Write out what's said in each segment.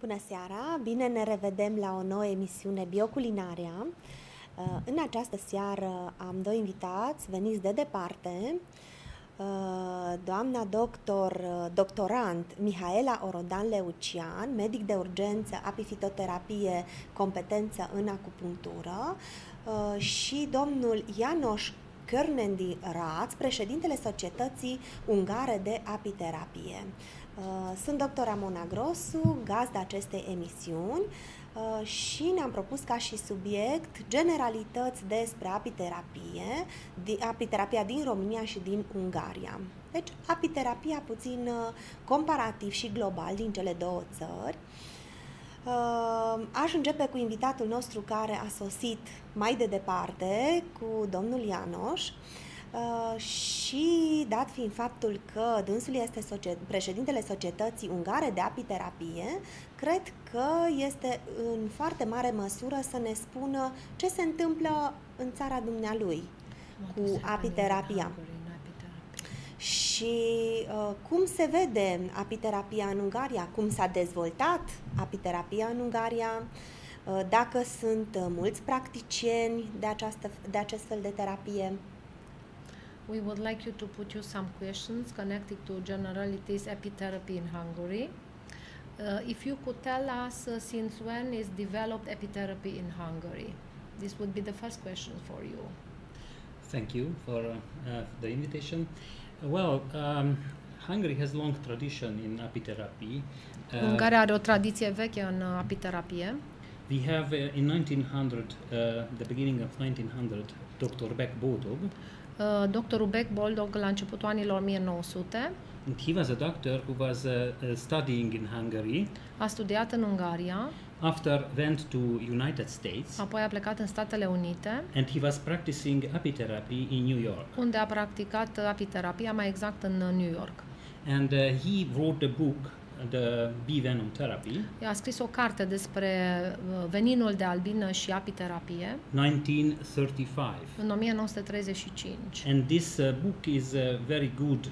Bună seara! Bine ne revedem la o nouă emisiune Bioculinaria. În această seară am doi invitați veniți de departe. Doamna doctorand Mihaela Orodan Leucian, medic de urgență, apifitoterapie, competență în acupunctură, și domnul János Körnendi Raț, președintele Societății Ungare de Apiterapie. Sunt doctor Ramona Grosu, gazda acestei emisiuni, și ne-am propus ca și subiect generalități despre apiterapia din România și din Ungaria. Deci apiterapia puțin comparativ și global din cele două țări. Aș începe cu invitatul nostru care a sosit mai de departe, cu domnul János. Și dat fiind faptul că dânsul este președintele Societății Ungare de Apiterapie, cred că este în foarte mare măsură să ne spună ce se întâmplă în țara dumnealui cu apiterapia. Și cum se vede apiterapia în Ungaria, cum s-a dezvoltat apiterapia în Ungaria, dacă sunt mulți practicieni de acest fel de terapie. We would like you to put you some questions connected to generalities apitherapy in Hungary. If you could tell us since when is developed apitherapy in Hungary? This would be the first question for you. Thank you for the invitation. Hungary has long tradition in apitherapy. Ungaria are o tradiție veche în apiterapie. We have in 1900, the beginning of 1900, Dr. Beck Boldog. Doctorul Beck Boldog la începutul anilor 1900. And he was a doctor who was studying in Hungary. A studiat în Ungaria. After went to United States. Apoi a plecat în Statele Unite. And he was practicing apitherapy in New York. Unde a practicat apiterapia, mai exact în New York. And he wrote a book, The Bee Venom Therapy. A scris o carte despre veninul de albină și apiterapie. 1935. În 1935. And this book is a very good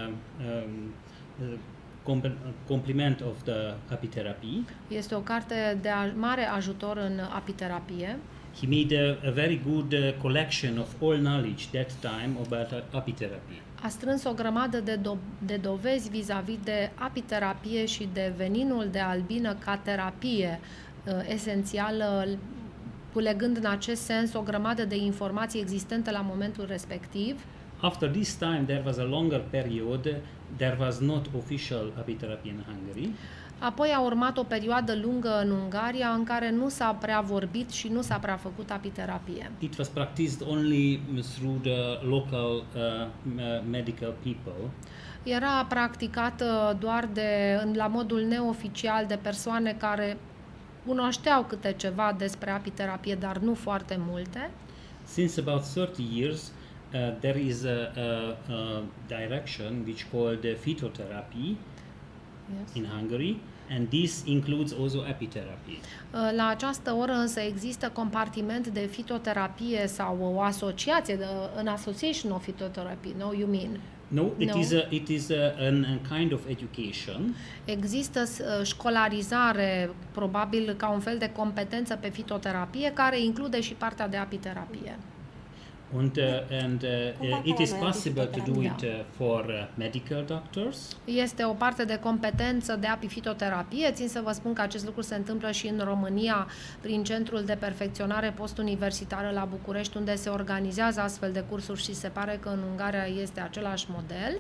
complement of the apitherapy. Este o carte de mare ajutor în apiterapie. He made a very good collection of all knowledge that time about apitherapy. A strâns o grămadă de dovezi vis-a-vis de apiterapie și de veninul de albină ca terapie esențială, culegând în acest sens o grămadă de informații existente la momentul respectiv. After this time there was a longer period, there was not official apitherapy in Hungary. Apoi a urmat o perioadă lungă în Ungaria în care nu s-a prea vorbit și nu s-a prea făcut apiterapie. It was practiced only through the local medical people. Era practicată doar la modul neoficial de persoane care cunoșteau câte ceva despre apiterapie, dar nu foarte multe. Since about 30 years, there is a direction which called phytotherapy in Hungary. And this includes also apitherapy. La această oră însă există compartiment de fitoterapie sau o asociație, an association of phytotherapy. No, you mean? No, it is a kind of education. Există școlarizare, probabil ca un fel de competență pe fitoterapie, care include și partea de apiterapie. And it is possible to do it for medical doctors. Este o parte de competență de apifitoterapie. Țin să vă spun că acest lucru se întâmplă și în România prin Centrul de Perfecționare Postuniversitară la București, unde se organizează astfel de cursuri și se pare că în Ungaria este același model.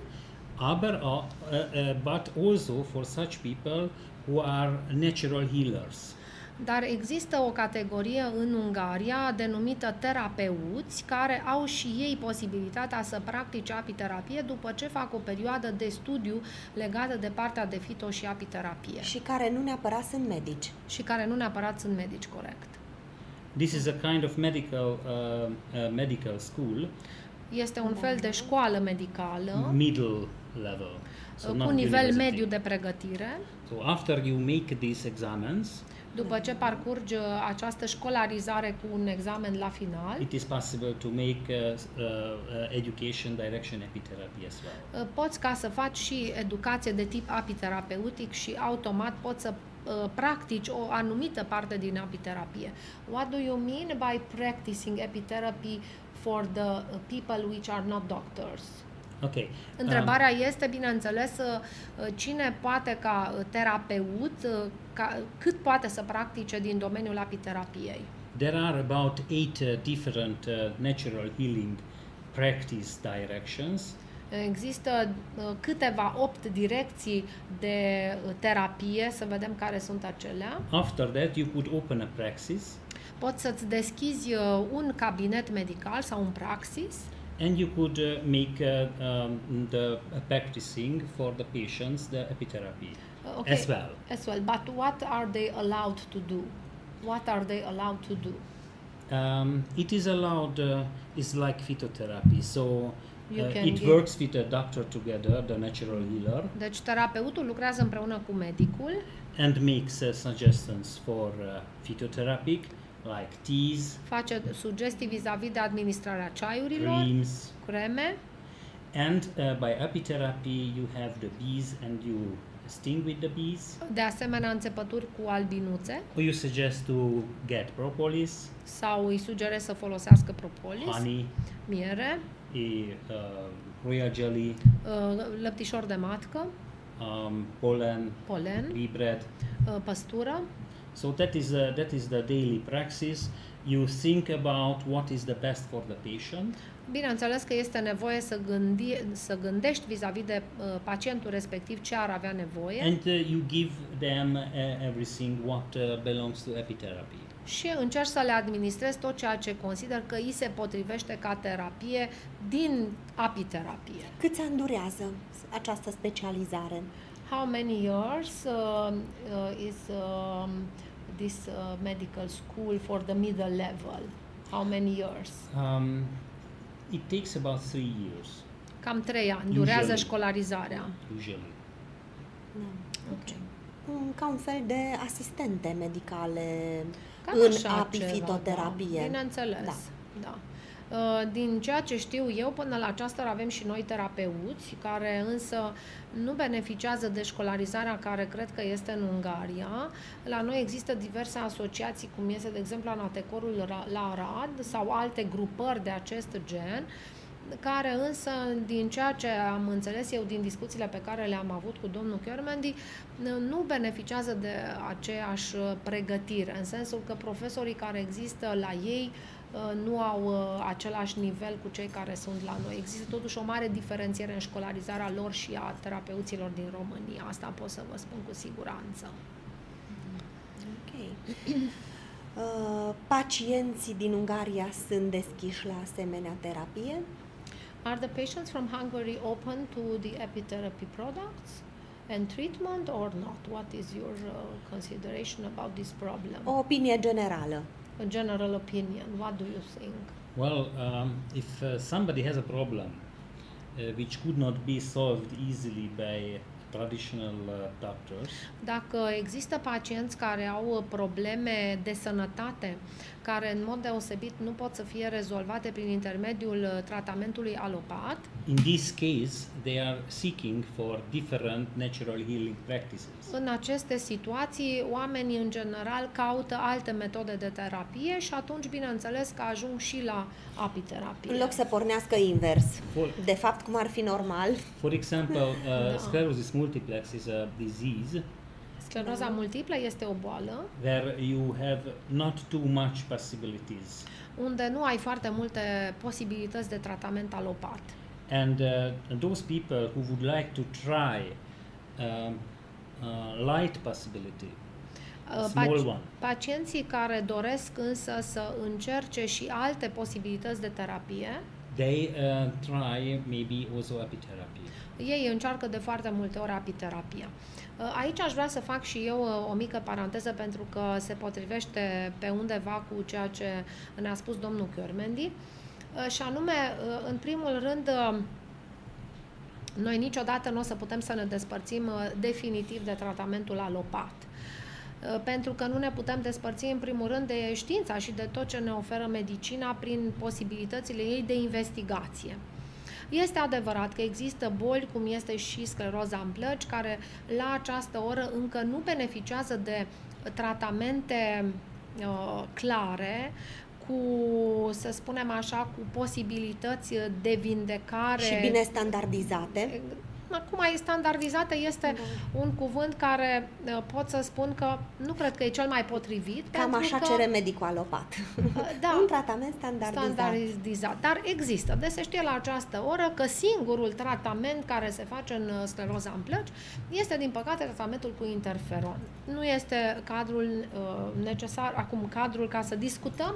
But also for such people who are natural healers. Dar există o categorie în Ungaria denumită terapeuți care au și ei posibilitatea să practice apiterapie după ce fac o perioadă de studiu legată de partea de fito și apiterapie. Și care nu neapărat sunt medici. Și care nu neapărat sunt medici, corect. This is a kind of medical school. Este un fel de școală medicală. Middle level. Cu nivel mediu de pregătire. So after you make these examens, După ce parcurgi această școlarizare cu un examen la final, it is possible to make education direction epitherapy as well. Poți ca să faci și educație de tip apiterapeutic și automat poți să practici o anumită parte din apiterapie. What do you mean by practicing epitherapy for the people which are not doctors? Okay. Întrebarea este, bineînțeles, cine poate ca terapeut, cât poate să practice din domeniul apiterapiei? There are about 8 different natural healing practice directions. Există câteva 8 direcții de terapie, să vedem care sunt acelea. After that, you could open a praxis. Poți să-ți deschizi un cabinet medical sau un praxis. And you could make the practicing for the patients the epitherapy Okay. as well. As well, but what are they allowed to do? What are they allowed to do? It is allowed. It's like phytotherapy, so it give- works with the doctor together, the natural healer, Deci terapeutul lucrează împreună cu medicul and makes suggestions for phytotherapeutic, like teas, face sugestii vis-a-vis de administrarea ceaiurilor, creams, creme. and by apitherapy you have the bees and you sting with the bees. De asemenea, înțepături cu albinuțe Or you suggest to get propolis, sau îi sugerez să folosească propolis, honey, miere, royal jelly, lăptișor de matcă, pollen, polen, bee bread. păstură. So that is the daily practice. You think about what is the best for the patient, Bineînțeles că este nevoie să gândești vis-a-vis de pacientul respectiv ce ar avea nevoie and you give them everything what belongs to epitherapy. și încerci să le administrezi tot ceea ce consider că îi se potrivește ca terapie din apiterapie. Câți ani durează această specializare? How many years is this medical school for the middle level? How many years? It takes about 3 years Cam 3 ani durează Usually. școlarizarea. usually. Okay. Ca un fel de asistente medicale Cam în așa apifitoterapie. ceva, da. Bineînțeles. Da. Da. Din ceea ce știu eu, până la aceasta avem și noi terapeuți, care însă nu beneficiază de școlarizarea care cred că este în Ungaria. La noi există diverse asociații, cum este, de exemplu, Anatecorul la Arad sau alte grupări de acest gen, care însă, din ceea ce am înțeles eu din discuțiile pe care le-am avut cu domnul Körmendi, nu beneficiază de aceeași pregătire, în sensul că profesorii care există la ei nu au același nivel cu cei care sunt la noi. Există totuși o mare diferențiere în școlarizarea lor și a terapeuților din România. Asta pot să vă spun cu siguranță. Ok. Pacienții din Ungaria sunt deschiși la asemenea terapie? Are the patients from Hungary open to the epitherapy products and treatment or not? What is your consideration about this problem? O opinie generală. A general opinion, what do you think? Well, if somebody has a problem which could not be solved easily by traditional doctors, Dacă există pacienți care au probleme de sănătate, care în mod deosebit nu pot să fie rezolvate prin intermediul tratamentului alopat, in this case, they are seeking for different natural healing practices. în aceste situații, oamenii în general caută alte metode de terapie și atunci, bineînțeles, că ajung și la apiterapie. În loc să pornească invers. For- De fapt, cum ar fi normal. For example, sclerosis multiplex is a disease Scleroza multiplă este o boală where you have not too much possibilities. unde nu ai foarte multe posibilități de tratament alopat. And those people who would like to try light possibility, a small one, Pacienții care doresc însă să încerce și alte posibilități de terapie, they try maybe also apitherapy. ei încearcă de foarte multe ori apiterapia. Aici aș vrea să fac și eu o mică paranteză pentru că se potrivește pe undeva cu ceea ce ne-a spus domnul Körmendi, și anume, în primul rând, noi niciodată nu o să putem să ne despărțim definitiv de tratamentul alopat. pentru că nu ne putem despărți în primul rând de știința și de tot ce ne oferă medicina prin posibilitățile ei de investigație. Este adevărat că există boli, cum este și scleroza în plăci, care la această oră încă nu beneficiază de tratamente clare, cu, să spunem așa, cu posibilități de vindecare. Și bine standardizate. Acum, standardizată este un cuvânt care pot să spun că nu cred că e cel mai potrivit. Cam așa cere medicul alopat. Da, un tratament standardizat. Dar există. Deci se știe la această oră că singurul tratament care se face în scleroza în plăci este, din păcate, tratamentul cu interferon. Nu este cadrul necesar, acum cadrul ca să discutăm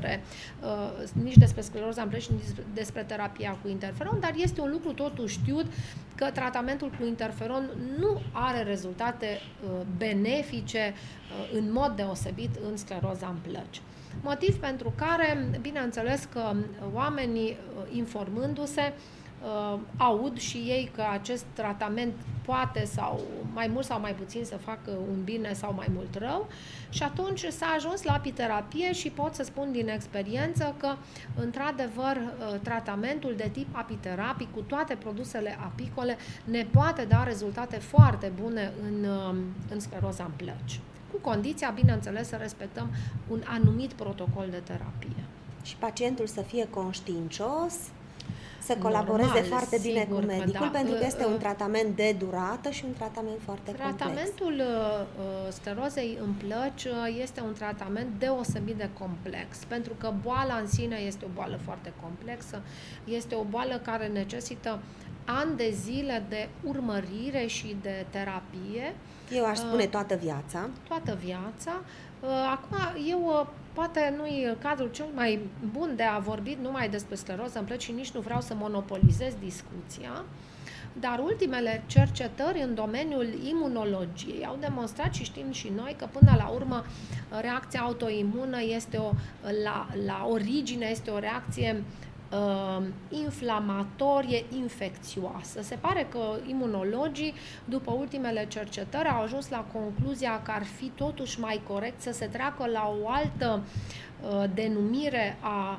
nici despre scleroza în plăci, nici despre terapia cu interferon, dar este un lucru totuși știut că tratamentul cu interferon nu are rezultate benefice în mod deosebit în scleroza în plăci. Motiv pentru care, bineînțeles că oamenii, informându-se, aud și ei că acest tratament poate sau mai mult sau mai puțin să facă un bine sau mai mult rău, și atunci s-a ajuns la apiterapie și pot să spun din experiență că, într-adevăr, tratamentul de tip apiterapii cu toate produsele apicole ne poate da rezultate foarte bune în scleroza în plăci. Cu condiția, bineînțeles, să respectăm un anumit protocol de terapie. Și pacientul să fie conștiincios, să colaboreze foarte bine cu medicul, pentru că este un tratament de durată și un tratament foarte complex. Tratamentul sclerozei în plăci este un tratament deosebit de complex, pentru că boala în sine este o boală foarte complexă, este o boală care necesită ani de zile de urmărire și de terapie. Eu aș spune toată viața. Toată viața. Acum, eu poate nu-i cadrul cel mai bun de a vorbi numai despre scleroză în plăci și nici nu vreau să monopolizez discuția, dar ultimele cercetări în domeniul imunologiei au demonstrat, și știm și noi, că până la urmă reacția autoimună este la origine este o reacție inflamatorie, infecțioasă. Se pare că imunologii, după ultimele cercetări, au ajuns la concluzia că ar fi totuși mai corect să se treacă la o altă denumire a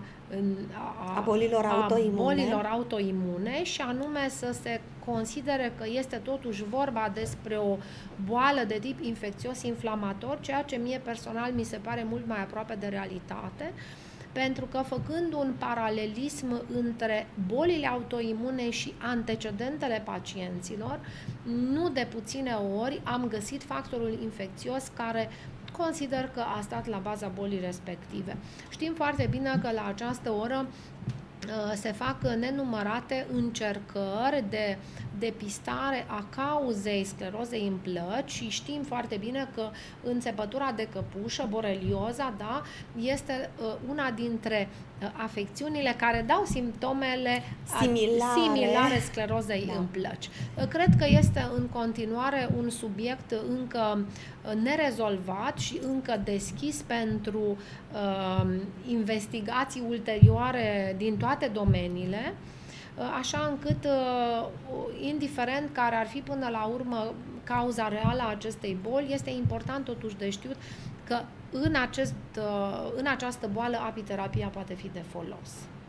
bolilor autoimune și anume să se considere că este totuși vorba despre o boală de tip infecțios-inflamator, ceea ce mie personal mi se pare mult mai aproape de realitate, pentru că, făcând un paralelism între bolile autoimune și antecedentele pacienților, nu de puține ori am găsit factorul infecțios care consider că a stat la baza bolii respective. Știm foarte bine că la această oră se fac nenumărate încercări de depistare a cauzei sclerozei în plăci și știm foarte bine că înțepătura de căpușă, borelioza, da, este una dintre afecțiunile care dau simptomele similare sclerozei în plăci. Cred că este în continuare un subiect încă nerezolvat și încă deschis pentru investigații ulterioare din toate domeniile, așa încât, indiferent care ar fi până la urmă cauza reală a acestei boli, este important totuși de știut că în această boală apiterapia poate fi de folos.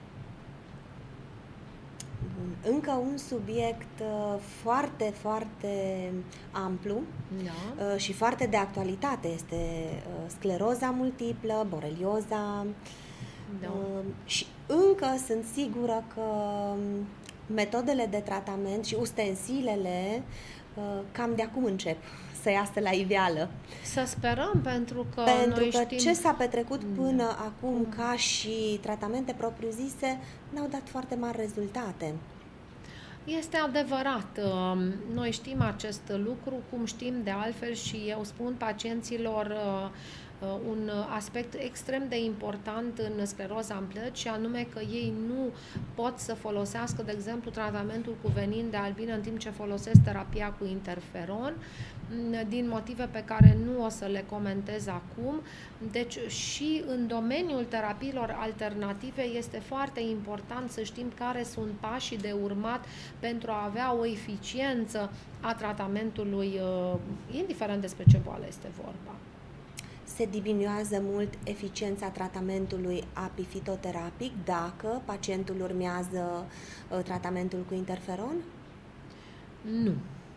Încă un subiect foarte, foarte amplu și foarte de actualitate este scleroza multiplă, borelioza. Și încă sunt sigură că metodele de tratament și ustensilele cam de acum încep să iasă la iveală. Să sperăm, pentru că noi știm... ce s-a petrecut până acum ca și tratamente propriu-zise n-au dat foarte mari rezultate. Este adevărat. Noi știm acest lucru, cum știm de altfel și eu spun pacienților un aspect extrem de important în scleroza în plăci, și anume că ei nu pot să folosească, de exemplu, tratamentul cu venin de albină în timp ce folosesc terapia cu interferon, din motive pe care nu o să le comentez acum. Deci și în domeniul terapiilor alternative este foarte important să știm care sunt pașii de urmat pentru a avea o eficiență a tratamentului, indiferent despre ce boală este vorba. se diminuează mult eficiența tratamentului apifitoterapic dacă pacientul urmează tratamentul cu interferon? Nu.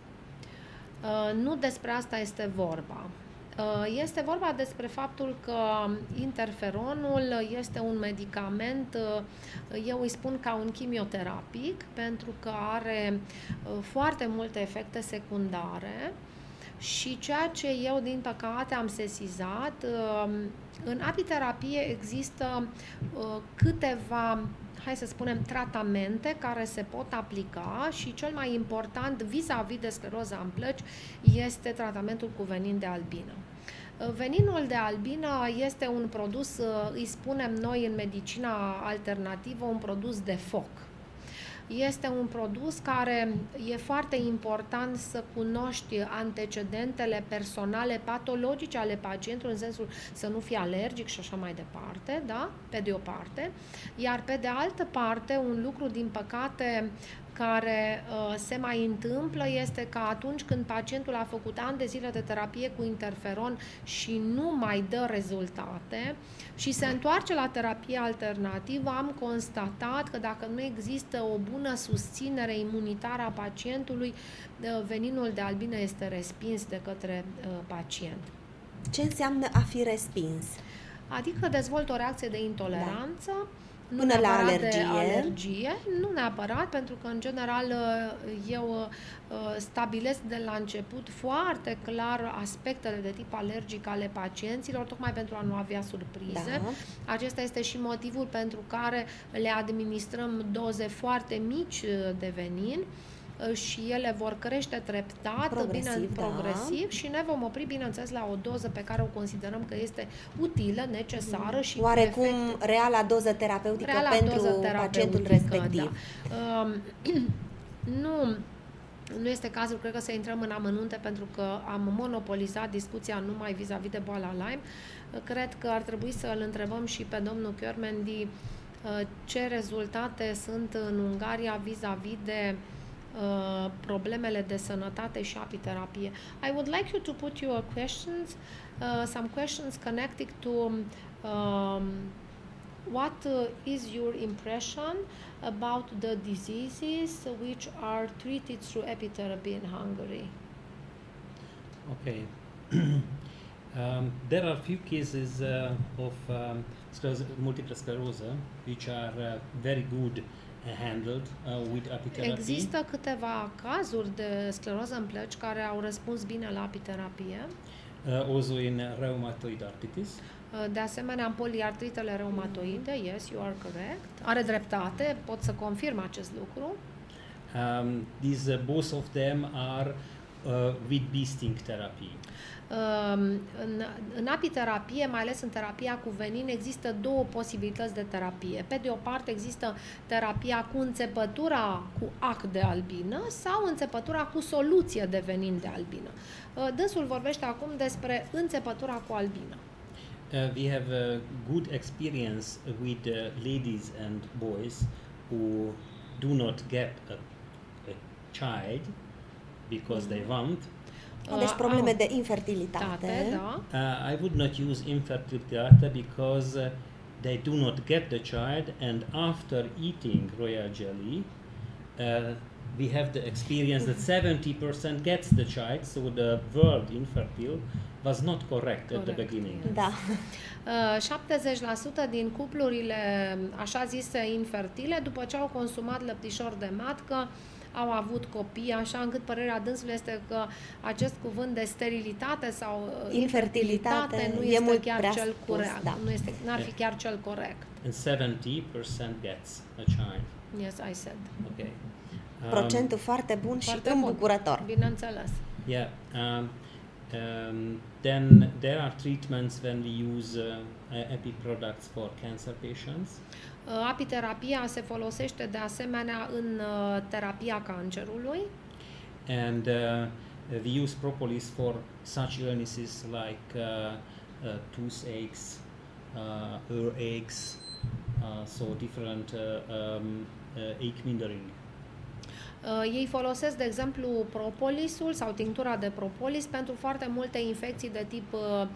Nu despre asta este vorba. Este vorba despre faptul că interferonul este un medicament, eu îi spun ca un chimioterapic, pentru că are foarte multe efecte secundare și ceea ce eu, din păcate, am sesizat, în apiterapie există câteva, hai să spunem, tratamente care se pot aplica și cel mai important vis-a-vis de scleroza în plăci este tratamentul cu venin de albină. Veninul de albină este un produs, îi spunem noi în medicina alternativă, un produs de foc. Este un produs care e foarte important să cunoști antecedentele personale patologice ale pacientului, în sensul să nu fie alergic și așa mai departe, da? Pe de o parte. Iar pe de altă parte, un lucru, din păcate, care se mai întâmplă este că atunci când pacientul a făcut ani de zile de terapie cu interferon și nu mai dă rezultate și se întoarce la terapie alternativă, am constatat că dacă nu există o bună susținere imunitară a pacientului, veninul de albină este respins de către pacient. Ce înseamnă a fi respins? Adică dezvoltă o reacție de intoleranță, nu până la alergie. De alergie, nu neapărat, pentru că în general eu stabilesc de la început foarte clar aspectele de tip alergic ale pacienților, tocmai pentru a nu avea surprize. Da. Acesta este și motivul pentru care le administrăm doze foarte mici de venin și ele vor crește treptat, progresiv și ne vom opri, bineînțeles, la o doză pe care o considerăm că este utilă, necesară și oarecum reala doză terapeutică pentru pacientul respectiv. Da. Nu este cazul, cred că să intrăm în amănunte, pentru că am monopolizat discuția numai vis-a-vis de boala Lyme. Cred că ar trebui să îl întrebăm și pe domnul Körmendi ce rezultate sunt în Ungaria vis-a-vis de problemele de sănătate și apiterapie. I would like you to put your questions, some questions connected to what is your impression about the diseases which are treated through apitherapy in Hungary? Okay. There are few cases of multiple sclerosis which are very good handled with apitherapy. Există câteva cazuri de scleroză în plăci care au răspuns bine la apiterapie. Also in rheumatoid arthritis. De asemenea, în poliartritele reumatoide, yes, you are correct. Are dreptate, pot să confirm acest lucru. These both of them are with bee sting therapy. În apiterapie, mai ales în terapia cu venin, există două posibilități de terapie. Pe de o parte există terapia cu înțepătura cu ac de albină sau înțepătura cu soluție de venin de albină. Dânsul vorbește acum despre înțepătura cu albină. We have a good experience with ladies and boys who do not get a child because they want. Deci probleme de infertilitate. Da. I would not use infertility because they do not get the child, and after eating royal jelly, we have the experience that 70% gets the child, so the word infertile was not correct at the beginning. Da. 70% din cuplurile așa zise infertile, după ce au consumat lăptișor de matcă, au avut copii, așa încât părerea dânsului este că acest cuvânt de sterilitate sau infertilitate nu este chiar cel corect. Da. Nu ar fi chiar cel corect. And 70% gets a child. Yes, I said. Okay. Procentul foarte bun și îmbucurător. Bineînțeles. Yeah. Then there are treatments when we use epi products for cancer patients. Apiterapia se folosește de asemenea în terapia cancerului. And we use propolis for such illnesses like toothaches, earaches, so different ache mindering. Ei folosesc, de exemplu, propolisul sau tinctura de propolis pentru foarte multe infecții de tip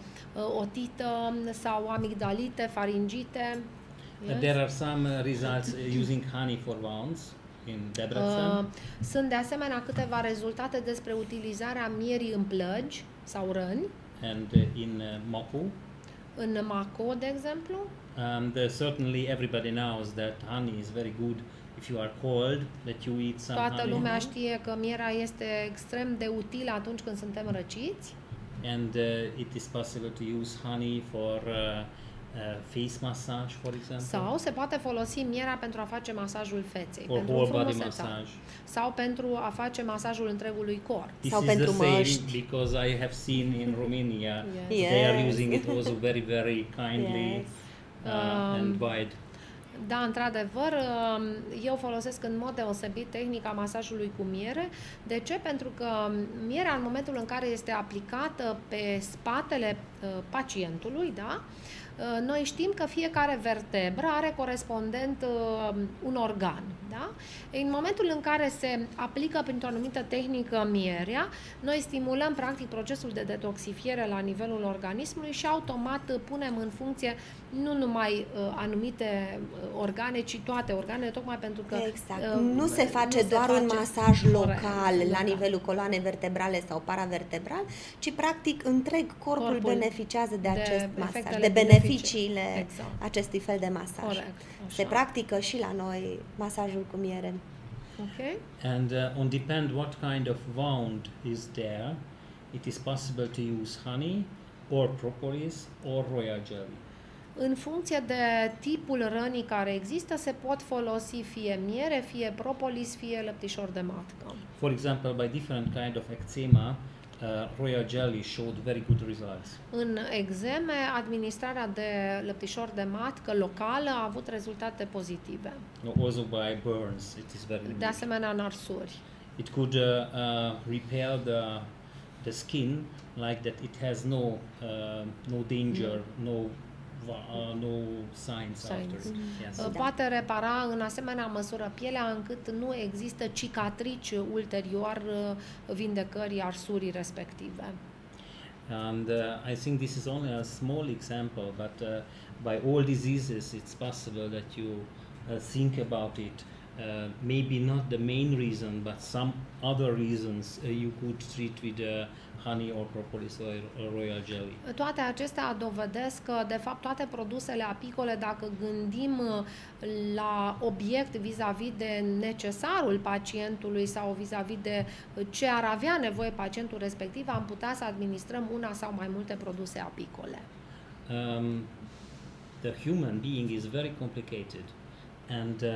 otită sau amigdalite, faringite. Yes. There are some results using honey for wounds in Debrecen. Sunt de asemenea câteva rezultate despre utilizarea mierii în plăgi sau răni. And in Mako. În Mako, de exemplu. And certainly everybody knows that honey is very good if you are cold, that you eat some honey. Toată lumea știe că mierea este extrem de utilă atunci când suntem răciți. And it is possible to use honey for face massage, for example. Sau se poate folosi mierea pentru a face masajul feței, or pentru whole body massage. Sau pentru a face masajul întregului corp. This sau is pentru the same măști. because I have seen in Romania Yes. they are using it also very, very kindly. Yes. And wide. Da, într-adevăr, eu folosesc în mod deosebit tehnica masajului cu miere. De ce? Pentru că mierea, în momentul în care este aplicată pe spatele pacientului, da? Noi știm că fiecare vertebră are corespondent un organ. Da? În momentul în care se aplică printr-o anumită tehnică mierea, noi stimulăm practic procesul de detoxifiere la nivelul organismului și automat punem în funcție nu numai anumite organe, ci toate organele, tocmai pentru că exact. Nu se face doar un masaj local la nivelul coloanei vertebrale sau paravertebral, ci practic întreg corpul beneficiază de acest masaj, de beneficiile acestui fel de masaj. Corect. Se practică și la noi masajul cu miere. Okay. And on depend what kind of wound is there, it is possible to use honey or propolis or royal jelly. În funcție de tipul rănii care există, se pot folosi fie miere, fie propolis, fie lăptișor de matcă. For example, by different kind of eczema, royal jelly showed very good results. În eczeme, administrarea de lăptișor de matcă locală a avut rezultate pozitive. Also by burns, it is very good. De asemenea, în arsuri. It could repair the skin like that. It has no danger, no signs after. Yes. Poate repara în asemenea măsură pielea încât nu există cicatrici ulterior vindecării arsurii respective. And I think this is only a small example, but by all diseases it's possible that you think about it. Maybe not the main reason, but some other reasons you could treat with honey or propolis or royal jelly. Toate acestea dovedesc că, de fapt, toate produsele apicole, dacă gândim la obiect vis-a-vis de necesarul pacientului sau vis-a-vis de ce ar avea nevoie pacientul respectiv, am putea să administrăm una sau mai multe produse apicole. The human being is very complicated, and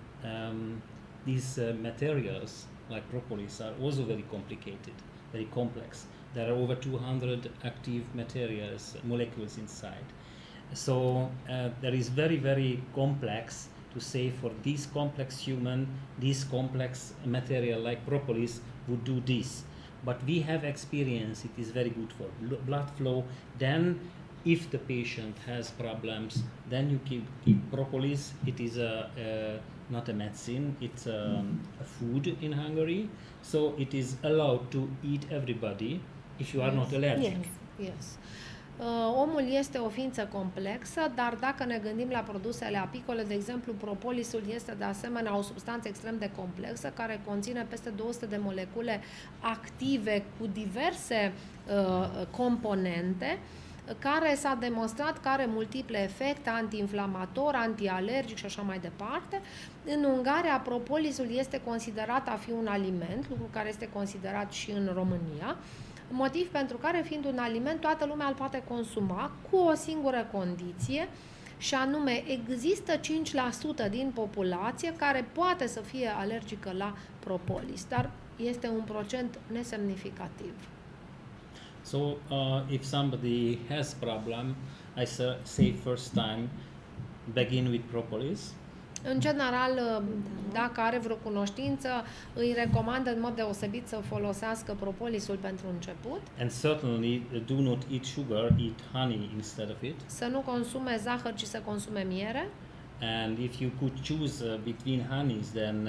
these materials like propolis are also very complicated, very complex. There are over 200 active materials, molecules inside. So there is very, very complex to say for this complex human, this complex material like propolis would do this. But we have experience, it is very good for blood flow. Then if the patient has problems, then you give propolis. It is not a medicine, it's a food in Hungary. So it is allowed to eat everybody if you are not allergic. Yes. Omul este o ființă complexă, dar dacă ne gândim la produsele apicole, de exemplu, propolisul este de asemenea o substanță extrem de complexă care conține peste 200 de molecule active cu diverse componente, care s-a demonstrat că are multiple efecte antiinflamator, antialergic și așa mai departe. În Ungaria, propolisul este considerat a fi un aliment, lucru care este considerat și în România, motiv pentru care, fiind un aliment, toată lumea îl poate consuma cu o singură condiție, și anume există 5% din populație care poate să fie alergică la propolis, dar este un procent nesemnificativ. So if somebody has problem, I say first time begin with propolis. În general, dacă are vreo cunoștință, îi recomand în mod deosebit să folosească propolisul pentru început. And certainly do not eat sugar, eat honey instead of it. Să nu consume zahăr, ci să consume miere. And if you could choose between honeys, then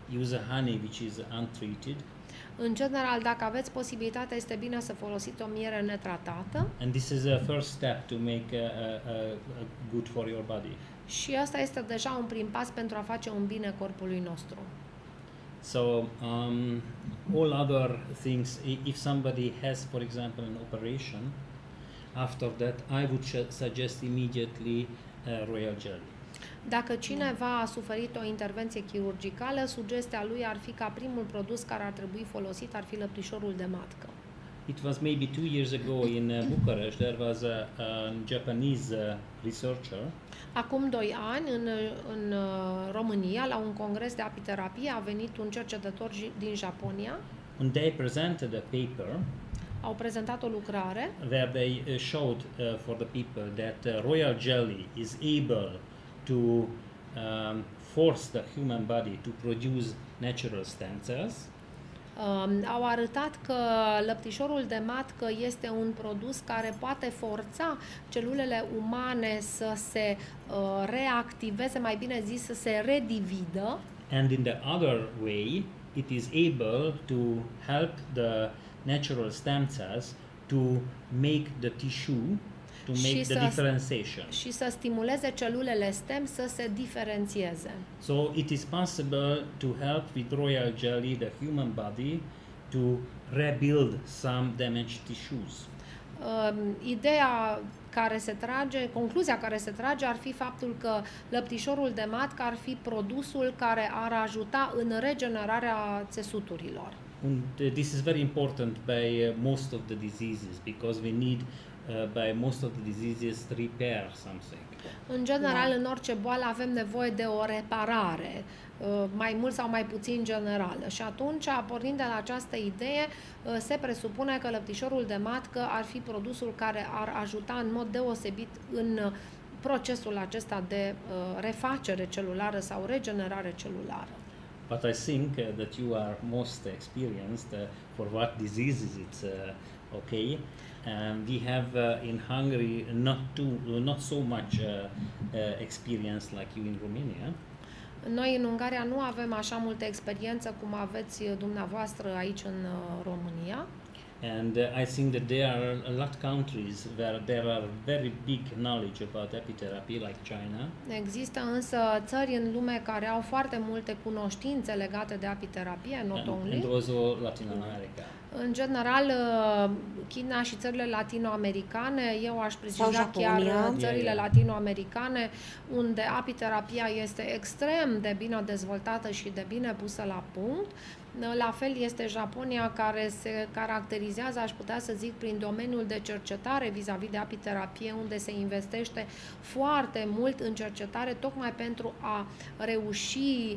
use a honey which is untreated. În general, dacă aveți posibilitatea, este bine să folosiți o miere netratată. And this is a first step to make a good for your body. Și asta este deja un prim pas pentru a face un bine corpului nostru. So all other things, if somebody has, for example, an operation, after that I would suggest immediately royal jelly. Dacă cineva a suferit o intervenție chirurgicală, sugestia lui ar fi ca primul produs care ar trebui folosit ar fi lăptișorul de matcă. It was maybe 2 years ago in Bucharest. There was a Japanese researcher. Acum 2 ani, în România, la un congres de apiterapie, a venit un cercetător din Japonia. And they presented a paper. Au prezentat o lucrare where they showed for the people that royal jelly is able to force the human body to produce natural stem cells. Au arătat că lăptișorul de matcă este un produs care poate forța celulele umane să se reactiveze, mai bine zis, să se redividă. And in the other way, it is able to help the natural stem cells to make the tissue, to make the differentiation. Și să stimuleze celulele stem să se diferențieze. So it is possible to help with royal jelly the human body to rebuild some damaged tissues. Ideea care se trage, concluzia care se trage ar fi faptul că lăptișorul de matcă ar fi produsul care ar ajuta în regenerarea țesuturilor. And this is very important by most of the diseases, because we need by most of the diseases to repair something. În general, în orice boală avem nevoie de o reparare, mai mult sau mai puțin generală. Și atunci, pornind de la această idee, se presupune că lăptișorul de matcă ar fi produsul care ar ajuta în mod deosebit în procesul acesta de refacere celulară sau regenerare celulară. But I think that you are most experienced for what diseases it's okay. We have in Hungary not so much experience like you in Romania. Noi în Ungaria nu avem așa multă experiență cum aveți dumneavoastră aici în România. And I think that there are a lot of countries where there are very big knowledge about apitherapy, like China. Există însă țări în lume care au foarte multe cunoștințe legate de apiterapie, not only. And also Latin America. În general, China și țările latinoamericane, eu aș preciza chiar țările latinoamericane, unde apiterapia este extrem de bine dezvoltată și de bine pusă la punct. La fel este Japonia, care se caracterizează, aș putea să zic, prin domeniul de cercetare vis-a-vis de apiterapie, unde se investește foarte mult în cercetare, tocmai pentru a reuși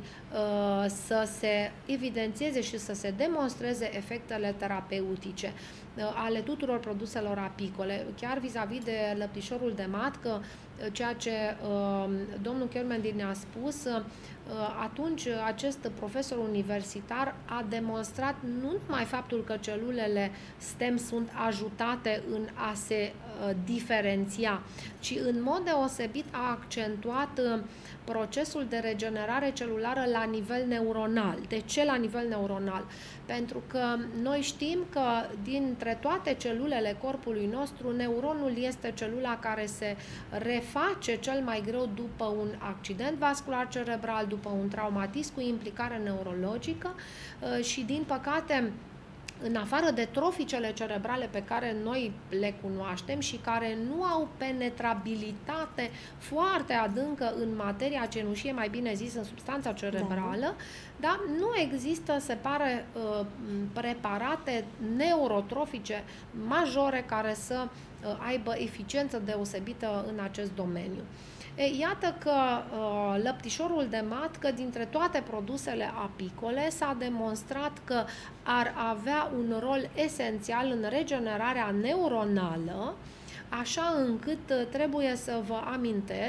să se evidențieze și să se demonstreze efectele terapeutice ale tuturor produselor apicole. Chiar vis-a-vis de lăptișorul de matcă, ceea ce domnul Kermendi ne-a spus, atunci acest profesor universitar a demonstrat nu numai faptul că celulele stem sunt ajutate în a se diferenția, ci în mod deosebit a accentuat procesul de regenerare celulară la nivel neuronal. De ce la nivel neuronal? Pentru că noi știm că dintre toate celulele corpului nostru, neuronul este celula care se reface cel mai greu după un accident vascular cerebral, după un traumatism cu implicare neurologică și, din păcate, în afară de troficele cerebrale pe care noi le cunoaștem și care nu au penetrabilitate foarte adâncă în materia cenușie, mai bine zis, în substanța cerebrală, da, nu există, se pare, preparate neurotrofice majore care să aibă eficiență deosebită în acest domeniu. Iată că lăptișorul de matcă, dintre toate produsele apicole, s-a demonstrat că ar avea un rol esențial în regenerarea neuronală, așa încât trebuie să vă amintesc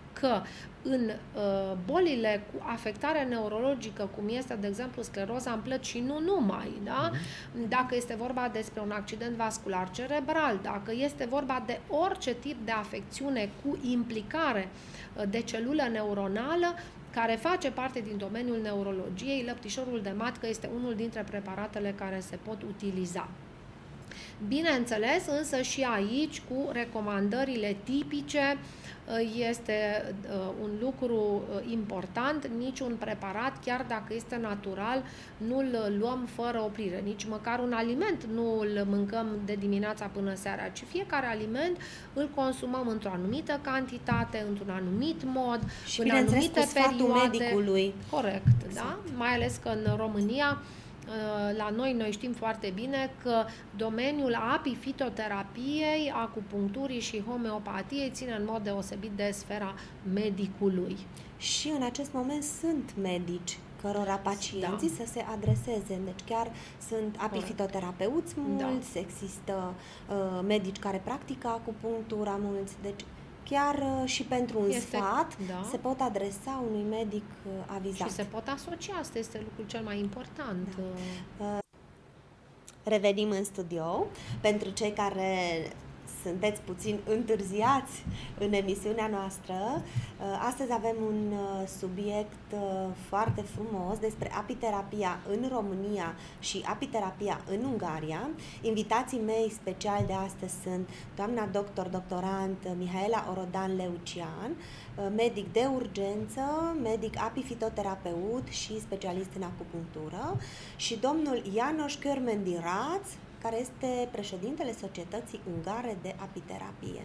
că în bolile cu afectare neurologică, cum este, de exemplu, scleroza în plăci și nu numai, da? Dacă este vorba despre un accident vascular cerebral, dacă este vorba de orice tip de afecțiune cu implicare de celulă neuronală, care face parte din domeniul neurologiei, lăptișorul de matcă este unul dintre preparatele care se pot utiliza. Bineînțeles, însă și aici, cu recomandările tipice, este un lucru important, niciun preparat, chiar dacă este natural, nu-l luăm fără oprire, nici măcar un aliment nu îl mâncăm de dimineața până seara, ci fiecare aliment îl consumăm într-o anumită cantitate, într-un anumit mod, și în anumite perioade. Medicului. Corect, exact. Da? Mai ales că în România, la noi știm foarte bine că domeniul apifitoterapiei, acupuncturii și homeopatiei ține în mod deosebit de sfera medicului. Și în acest moment sunt medici cărora pacienții să se adreseze. Deci chiar sunt apifitoterapeuți mulți, există medici care practică acupunctura mulți, deci chiar și pentru un sfat se pot adresa unui medic avizat. Și se pot asocia, asta este lucrul cel mai important. Da. Revenim în studio. Pentru cei care sunteți puțin întârziați în emisiunea noastră, astăzi avem un subiect foarte frumos despre apiterapia în România și apiterapia în Ungaria. Invitații mei speciali de astăzi sunt doamna doctorand Mihaela Orodan-Leucian, medic de urgență, medic apifitoterapeut și specialist în acupunctură, și domnul János Körmendi-Rac, care este președintele Societății Ungare de Apiterapie.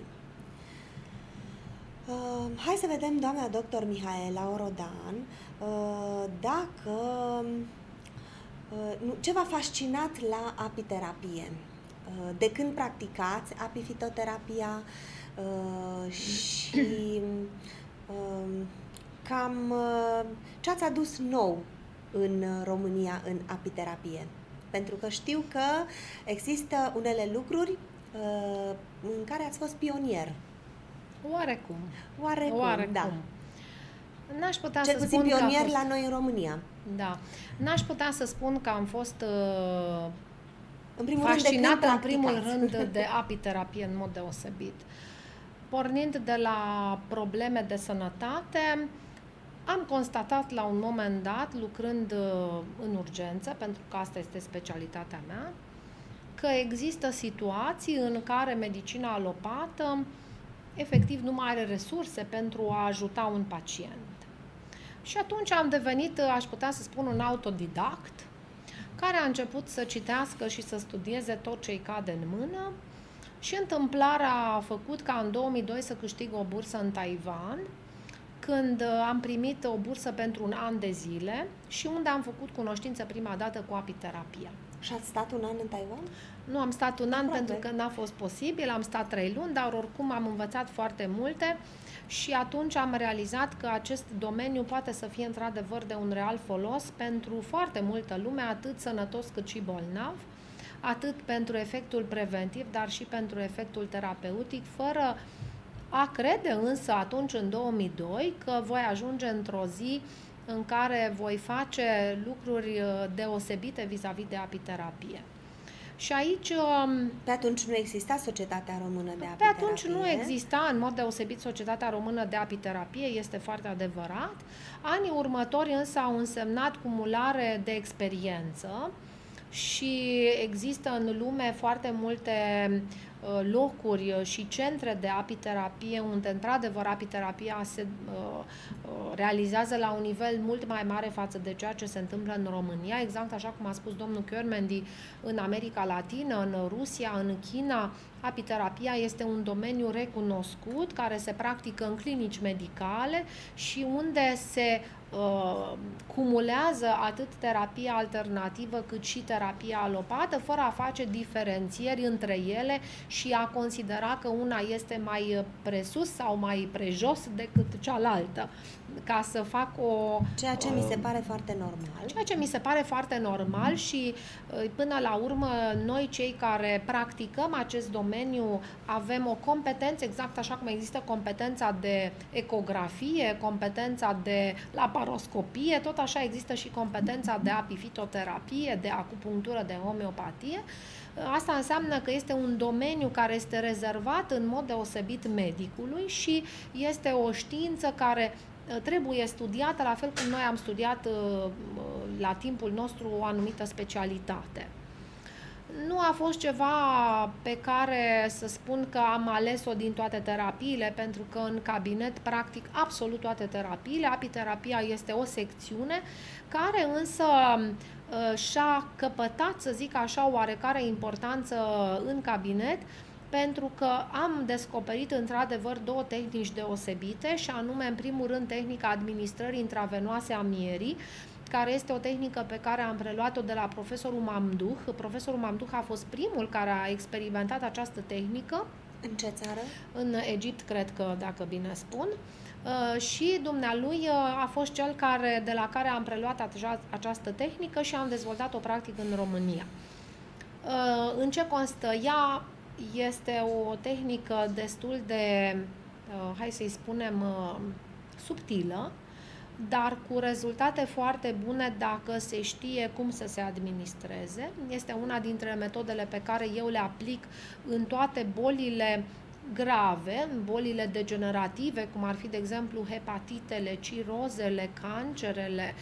Hai să vedem, doamna doctor Mihaela Orodan, dacă ce v-a fascinat la apiterapie? De când practicați apifitoterapia și cam ce ați adus nou în România în apiterapie? Pentru că știu că există unele lucruri în care ați fost pionier. Oarecum, da. N-aș putea Cel să puțin spun pionier că la noi în România. Da. N-aș putea să spun că am fost în primul fascinată în primul rând de apiterapie în mod deosebit. Pornind de la probleme de sănătate, am constatat la un moment dat, lucrând în urgență, pentru că asta este specialitatea mea, că există situații în care medicina alopată efectiv nu mai are resurse pentru a ajuta un pacient. Și atunci am devenit, aș putea să spun, un autodidact, care a început să citească și să studieze tot ce îi cade în mână, și întâmplarea a făcut ca în 2002 să câștig o bursă în Taiwan, când am primit o bursă pentru un an de zile și unde am făcut cunoștință prima dată cu apiterapia. Și ați stat un an în Taiwan? Nu am stat un an pentru că n-a fost posibil, am stat 3 luni, dar oricum am învățat foarte multe și atunci am realizat că acest domeniu poate să fie într-adevăr de un real folos pentru foarte multă lume, atât sănătos cât și bolnav, atât pentru efectul preventiv, dar și pentru efectul terapeutic, fără a crede însă atunci, în 2002, că voi ajunge într-o zi în care voi face lucruri deosebite vis-a-vis de apiterapie. Și aici... Pe atunci nu exista Societatea Română de Apiterapie? Pe atunci nu exista în mod deosebit Societatea Română de Apiterapie, este foarte adevărat. Anii următori însă au însemnat cumulare de experiență și există în lume foarte multe locuri și centre de apiterapie unde într-adevăr apiterapia se realizează la un nivel mult mai mare față de ceea ce se întâmplă în România, exact așa cum a spus domnul Körmendi, în America Latină, în Rusia, în China. Apiterapia este un domeniu recunoscut care se practică în clinici medicale și unde se cumulează atât terapia alternativă cât și terapia alopată, fără a face diferențieri între ele și a considera că una este mai presus sau mai prejos decât cealaltă. Ca să fac ceea ce mi se pare foarte normal. Ceea ce mi se pare foarte normal și până la urmă noi cei care practicăm acest domeniu avem o competență, exact așa cum există competența de ecografie, competența de laparoscopie, tot așa există și competența de apifitoterapie, de acupunctură, de homeopatie. Asta înseamnă că este un domeniu care este rezervat în mod deosebit medicului și este o știință care trebuie studiată, la fel cum noi am studiat la timpul nostru o anumită specialitate. Nu a fost ceva pe care să spun că am ales-o din toate terapiile, pentru că în cabinet practic absolut toate terapiile. Apiterapia este o secțiune care însă și-a căpătat, să zic așa, oarecare importanță în cabinet, pentru că am descoperit într-adevăr două tehnici deosebite și anume, în primul rând, tehnica administrării intravenoase a mierii, care este o tehnică pe care am preluat-o de la profesorul Mamduh. Profesorul Mamduh a fost primul care a experimentat această tehnică. În ce țară? În Egipt, cred că, dacă bine spun. Și dumnealui a fost cel de la care am preluat această tehnică și am dezvoltat-o practic în România. În ce constă ea? Este o tehnică destul de, hai să-i spunem, subtilă, dar cu rezultate foarte bune dacă se știe cum să se administreze. Este una dintre metodele pe care eu le aplic în toate bolile grave, în bolile degenerative, cum ar fi, de exemplu, hepatitele, cirozele, cancerele,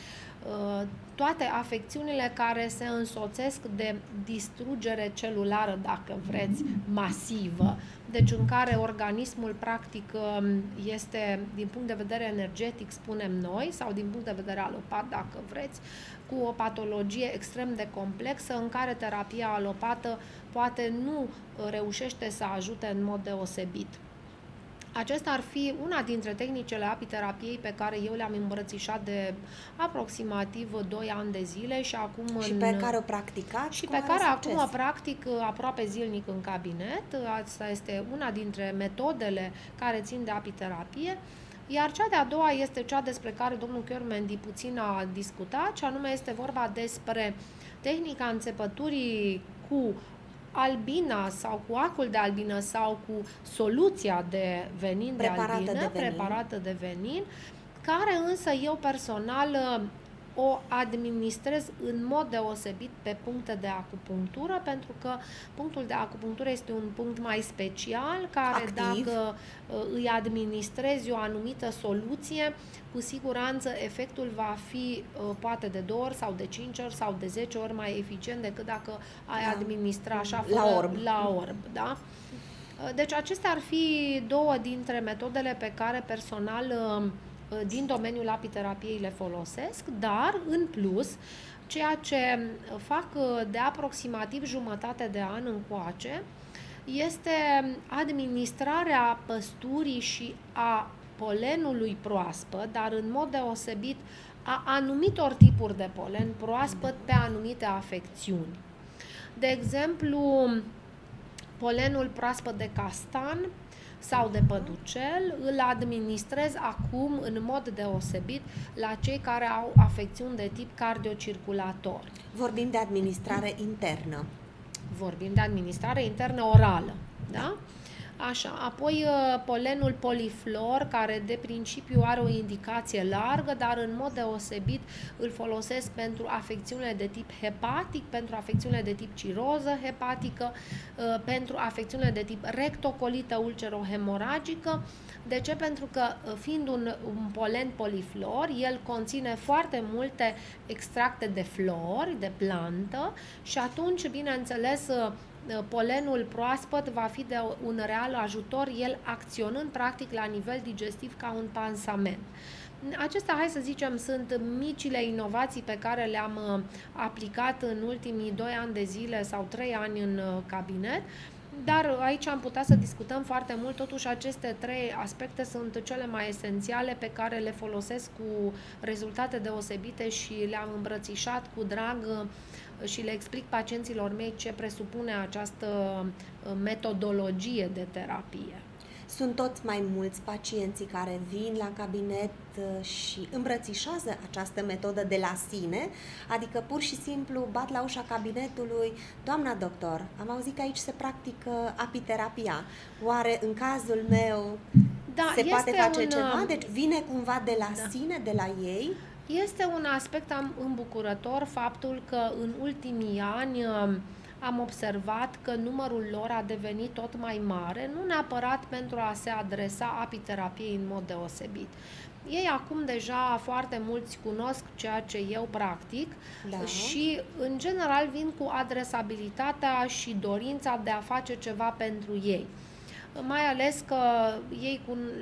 toate afecțiunile care se însoțesc de distrugere celulară, dacă vreți, masivă, deci în care organismul practic este, din punct de vedere energetic, spunem noi, sau din punct de vedere alopat, dacă vreți, cu o patologie extrem de complexă, în care terapia alopată poate nu reușește să ajute în mod deosebit. Acesta ar fi una dintre tehnicile apiterapiei pe care eu le-am îmbrățișat de aproximativ 2 ani de zile și acum pe care o practicați? Și pe care acum o practic aproape zilnic în cabinet. Asta este una dintre metodele care țin de apiterapie. Iar cea de-a doua este cea despre care domnul Chiormendi puțin a discutat, și anume este vorba despre tehnica înțepăturii cu albina sau cu acul de albină sau cu soluția de venin preparată de venin, care însă eu personal o administrez în mod deosebit pe puncte de acupunctură, pentru că punctul de acupunctură este un punct mai special, care activ. Dacă îi administrezi o anumită soluție, cu siguranță efectul va fi poate de 2 ori sau de 5 ori sau de 10 ori mai eficient decât dacă ai administra așa la orb, da? Deci acestea ar fi două dintre metodele pe care personal din domeniul apiterapiei le folosesc, dar în plus, ceea ce fac de aproximativ jumătate de an încoace este administrarea păsturii și a polenului proaspăt, dar în mod deosebit a anumitor tipuri de polen proaspăt pe anumite afecțiuni. De exemplu, polenul proaspăt de castan sau de păducel îl administrez acum în mod deosebit la cei care au afecțiuni de tip cardiocirculator. Vorbim de administrare internă. Vorbim de administrare internă orală, da? Așa, apoi polenul poliflor, care de principiu are o indicație largă, dar în mod deosebit îl folosesc pentru afecțiunile de tip hepatic, pentru afecțiunile de tip ciroză hepatică, pentru afecțiunile de tip rectocolită ulcerohemoragică. De ce? Pentru că fiind un polen poliflor, el conține foarte multe extracte de flori, de plantă, și atunci, bineînțeles, polenul proaspăt va fi de un real ajutor, el acționând practic la nivel digestiv ca un pansament. Acestea, hai să zicem, sunt micile inovații pe care le-am aplicat în ultimii 2 ani de zile sau 3 ani în cabinet, dar aici am putea să discutăm foarte mult. Totuși, aceste 3 aspecte sunt cele mai esențiale pe care le folosesc cu rezultate deosebite și le-am îmbrățișat cu drag și le explic pacienților mei ce presupune această metodologie de terapie. Sunt tot mai mulți pacienții care vin la cabinet și îmbrățișează această metodă de la sine, adică pur și simplu bat la ușa cabinetului: doamna doctor, am auzit că aici se practică apiterapia. Oare în cazul meu se poate face ceva? Deci vine cumva de la sine, de la ei? Este un aspect îmbucurător faptul că în ultimii ani am observat că numărul lor a devenit tot mai mare, nu neapărat pentru a se adresa apiterapiei în mod deosebit. Ei acum deja foarte mulți cunosc ceea ce eu practic și în general vin cu adresabilitatea și dorința de a face ceva pentru ei. Mai ales că ei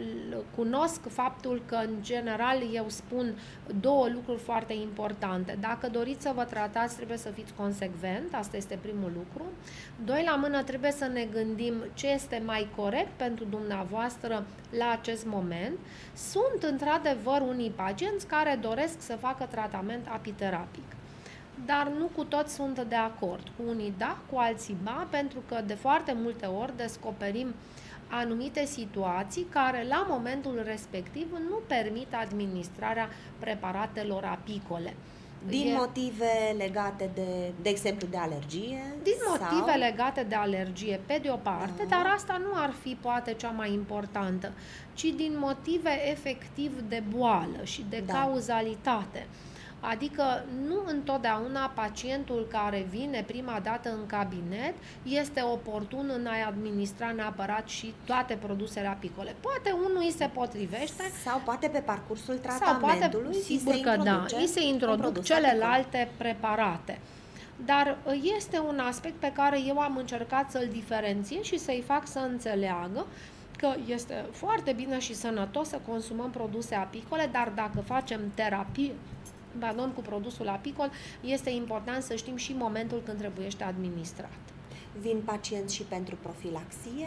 cunosc faptul că, în general, eu spun două lucruri foarte importante. Dacă doriți să vă tratați, trebuie să fiți consecvent, asta este primul lucru. Doi la mână, trebuie să ne gândim ce este mai corect pentru dumneavoastră la acest moment. Sunt, într-adevăr, unii pacienți care doresc să facă tratament apiterapic, dar nu cu toți sunt de acord. Cu unii da, cu alții ba, pentru că de foarte multe ori descoperim anumite situații care la momentul respectiv nu permit administrarea preparatelor apicole. Din motive legate de exemplu, de alergie? Din motive legate de alergie, pe de o parte, dar asta nu ar fi poate cea mai importantă, ci din motive efectiv de boală și de cauzalitate. Adică nu întotdeauna pacientul care vine prima dată în cabinet este oportun în a-i administra neapărat și toate produsele apicole. Poate unul îi se potrivește. Sau poate pe parcursul tratamentului îi se introduc celelalte preparate. Dar este un aspect pe care eu am încercat să-l diferențiez și să-i fac să înțeleagă că este foarte bine și sănătos să consumăm produse apicole, dar dacă facem terapie cu produsul apicol, este important să știm și momentul când trebuiește administrat. Vin pacienți și pentru profilaxie?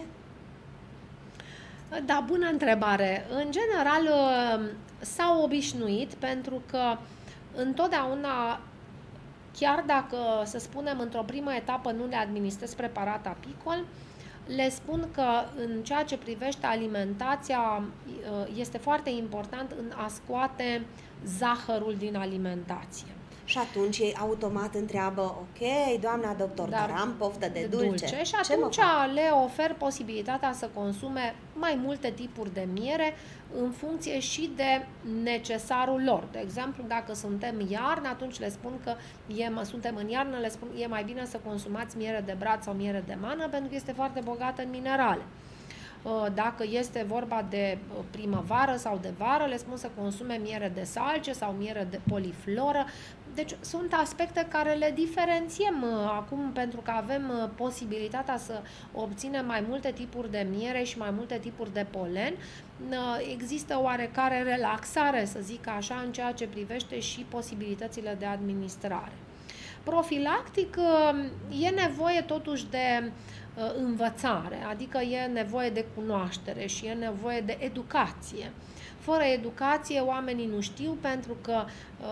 Da, bună întrebare. În general s-au obișnuit pentru că întotdeauna, chiar dacă, să spunem, într-o primă etapă nu le administrez preparat apicol, le spun că în ceea ce privește alimentația este foarte important în a scoate zahărul din alimentație. Și atunci ei automat întreabă: ok, doamna doctor, dar am poftă de dulce. Și atunci le ofer posibilitatea să consume mai multe tipuri de miere în funcție și de necesarul lor. De exemplu, dacă suntem iarnă, atunci le spun că suntem în iarnă, le spun e mai bine să consumați miere de brad sau miere de mană, pentru că este foarte bogată în minerale. Dacă este vorba de primăvară sau de vară, le spun să consume miere de salce sau miere de polifloră. Deci sunt aspecte care le diferențiem acum, pentru că avem posibilitatea să obținem mai multe tipuri de miere și mai multe tipuri de polen. Există oarecare relaxare, să zic așa, în ceea ce privește și posibilitățile de administrare. Profilactic e nevoie totuși de învățare, adică e nevoie de cunoaștere și e nevoie de educație. Fără educație oamenii nu știu, pentru că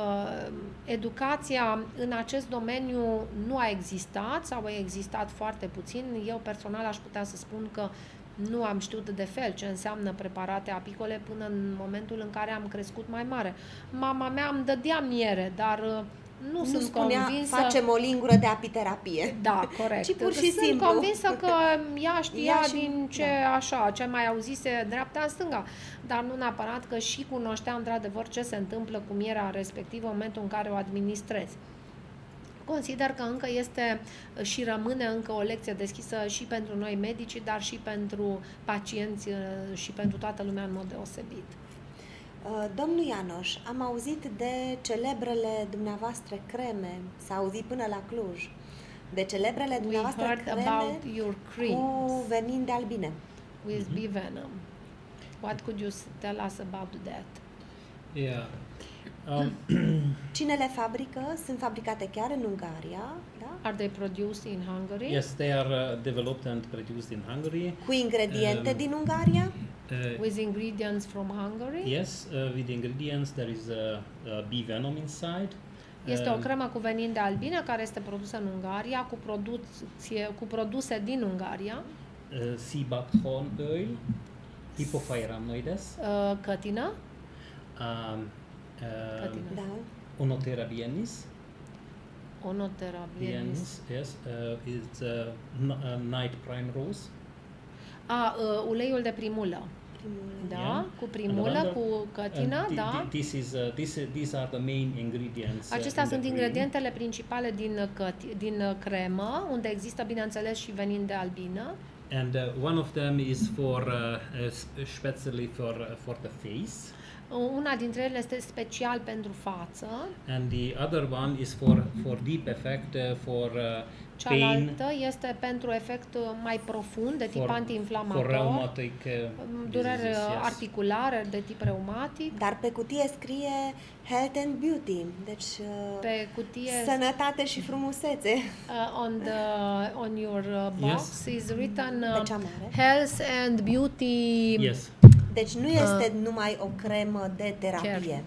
educația în acest domeniu nu a existat sau a existat foarte puțin. Eu personal aș putea să spun că nu am știut de fel ce înseamnă preparate apicole până în momentul în care am crescut mai mare. Mama mea îmi dădea miere, dar nu sunt spunea, convinsă... facem o lingură de apiterapie. Da, corect. Ci pur și sunt simplu. convinsă că ea știa din ce, ce mai auzise dreapta în stânga, dar nu neapărat că și cunoștea într-adevăr ce se întâmplă cu mierea respectivă în momentul în care o administrezi. Consider că încă este și rămâne încă o lecție deschisă și pentru noi medici, dar și pentru pacienți și pentru toată lumea în mod deosebit. Domnul János, am auzit de celebrele dumneavoastră creme, s-a auzit până la Cluj, de celebrele dumneavoastră creme cu venin de albine. With bee venom. What could you tell us about that? Yeah. Cine le fabrică? Sunt fabricate chiar în Ungaria, da? Are they produced in Hungary? Yes, they are developed and produced in Hungary. Cu ingrediente din Ungaria? With ingredients from Hungary? Yes, with ingredients there is bee venom inside. Este o cremă cu venin de albină care este produsă în Ungaria cu produse din Ungaria. Sea buckthorn oil, Hypophyramnoides, Cătină. Cătină. Da. Onothera biennis. Onothera biennis. Yes, it's night primrose. Uleiul de primulă. Da, cu primulă, cu cătină, da. These are the main ingredients. Acestea sunt ingredientele principale din cremă, unde există, bineînțeles, și venin de albină. And one of them is for specially for the face. Una dintre ele este special pentru față. And the other one is for deep effect for Cealaltă este pentru efect mai profund, de tip antiinflamator, for rheumatic dureri articulare de tip reumatic. Dar pe cutie scrie Health and Beauty, deci pe cutie sănătate și frumusețe. On your box is written Health and Beauty. Yes. Deci nu este numai o cremă de terapie. Care.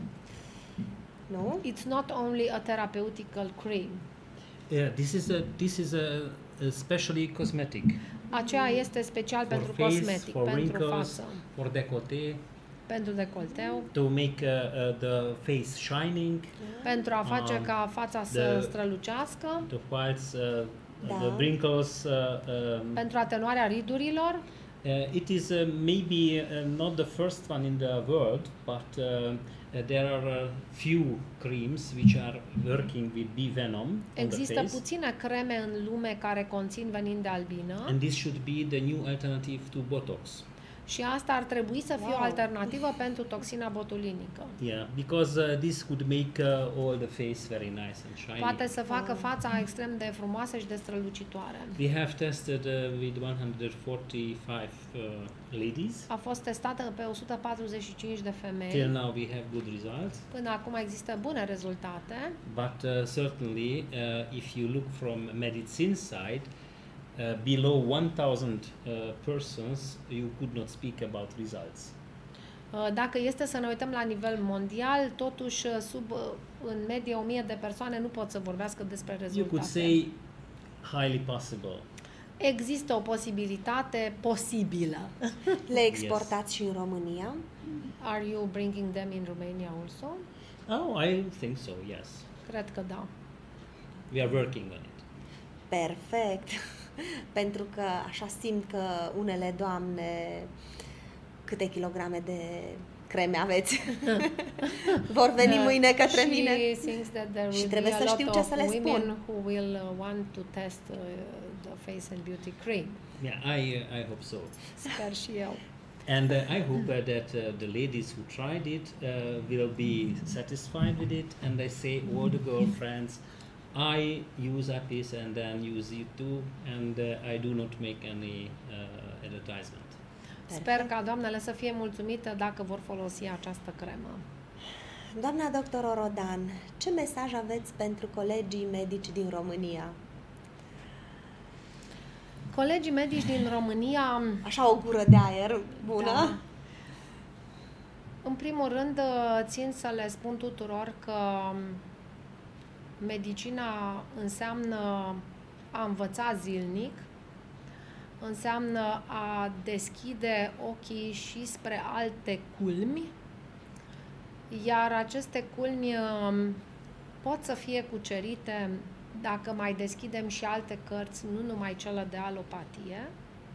Nu? It's not only a therapeutical cream. This is a specially cosmetic. Aceea este special pentru face, cosmetic, for pentru wrinkles, față, for décolleté, pentru decolteu, to make the face shining, pentru a face ca fața să strălucească, the whites, the wrinkles, pentru atenuarea ridurilor. It is maybe not the first one in the world, but there are few creams which are working with bee venom. Există puține creme în lume care conțin venin de albină. And this should be the new alternative to Botox. Și asta ar trebui să fie o alternativă pentru toxina botulinică. Yeah, because this could make all the face very nice and shiny. Poate să facă fața extrem de frumoasă și de strălucitoare. We have tested with 145 ladies. A fost testată pe 145 de femei. Till now we have good results. Până acum există bune rezultate. But certainly, if you look from medicine side, below 1,000 persons, you could not speak about results. Dacă este să ne uităm la nivel mondial, totuși în medie 1000 de persoane nu pot să vorbească despre rezultate. You could say highly possible. Există o posibilitate posibilă. Le exportați și în România? Are you bringing them in Romania also? Oh, I think so, yes. Cred că da. We are working on it. Perfect. Pentru că așa simt că unele doamne, câte kilograme de creme aveți, vor veni mâine către mine și trebuie să știu ce să le spun. Who will want to test the face and beauty cream. Yeah, I hope so. Sper și eu. And I hope that the ladies who tried it will be satisfied with it, and they say all the girlfriends, I use Apis and then use it too, and I do not make any advertisement. Sper ca doamnele să fie mulțumite dacă vor folosi această cremă. Doamna doctor Orodan, ce mesaj aveți pentru colegii medici din România? Colegii medici din România... Așa o gură de aer bună. Da. În primul rând, țin să le spun tuturor că medicina înseamnă a învăța zilnic, înseamnă a deschide ochii și spre alte culmi, iar aceste culmi pot să fie cucerite dacă mai deschidem și alte cărți, nu numai cele de alopatie,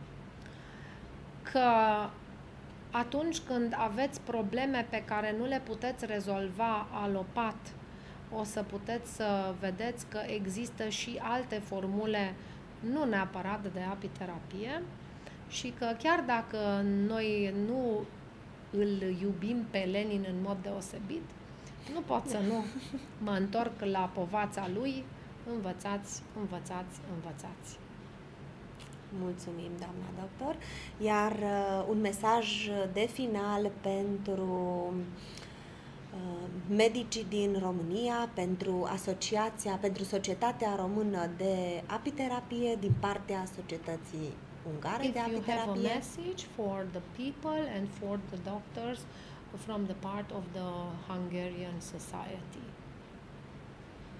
că atunci când aveți probleme pe care nu le puteți rezolva alopat, o să puteți să vedeți că există și alte formule, nu neapărat de apiterapie, și că chiar dacă noi nu îl iubim pe Lenin în mod deosebit, nu pot să nu mă întorc la povața lui: învățați, învățați, învățați. Mulțumim, doamna doctor. Iar un mesaj de final pentru medicii din România, pentru asociația, pentru Societatea Română de Apiterapie din partea Societății Ungare de Apiterapie. If you have a message for the people and for the doctors from the part of the Hungarian society.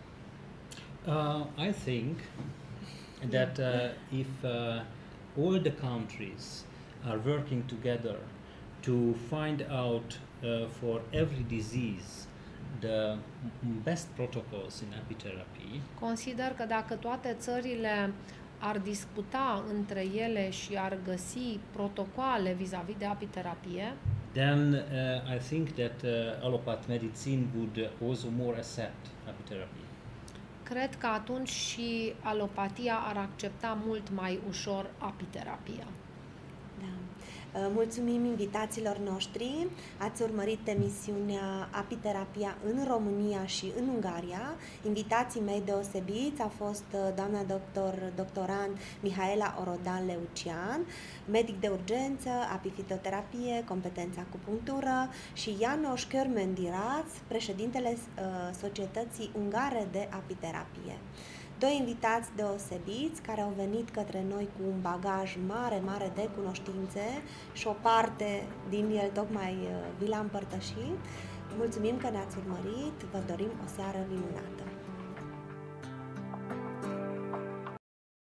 I think that if all the countries are working together to find out for every disease the best protocols in apitherapy. Consider că dacă toate țările ar discuta între ele și ar găsi protocoale vis-a-vis de apiterapie, then I think that allopath medicine would also more accept apitherapy. cred că atunci și alopatia ar accepta mult mai ușor apiterapia. Da. Mulțumim invitațiilor noștri. Ați urmărit emisiunea Apiterapia în România și în Ungaria. Invitații mei deosebiți a fost doamna doctorand Mihaela Orodan-Leucian, medic de urgență, apifitoterapie, competența acupunctură, și János Körmendirac, președintele Societății Ungare de Apiterapie. Doi invitați deosebiți care au venit către noi cu un bagaj mare de cunoștințe și o parte din el tocmai vi l-am împărtășit. Mulțumim că ne-ați urmărit, vă dorim o seară minunată!